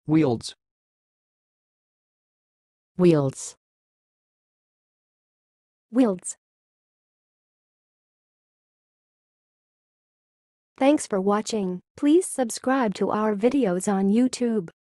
wealds, wealds, wealds. Thanks for watching. Please subscribe to our videos on YouTube.